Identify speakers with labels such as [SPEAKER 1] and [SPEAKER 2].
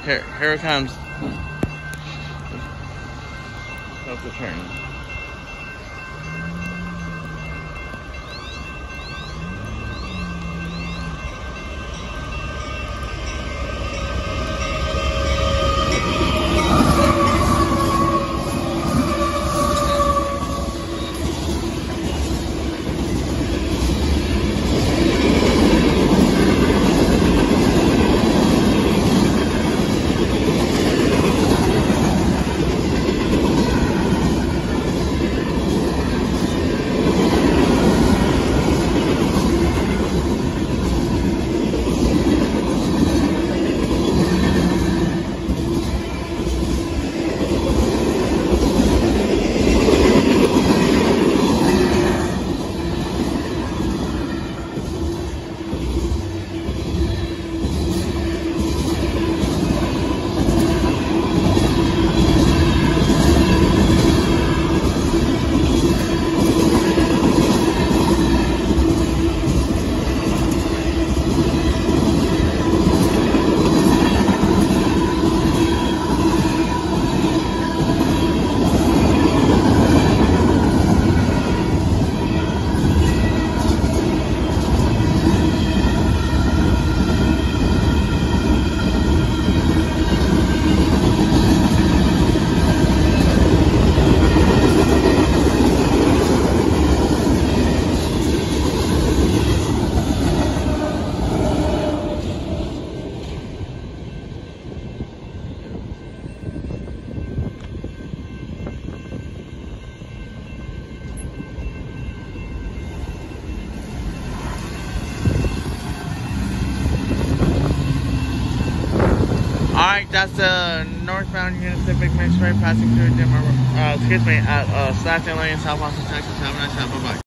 [SPEAKER 1] Here it comes. That's the train. Alright, that's the Northbound Union Pacific main straight passing through Denver, at Stassney Lane, South Austin, Texas. Have a nice time. Bye-bye.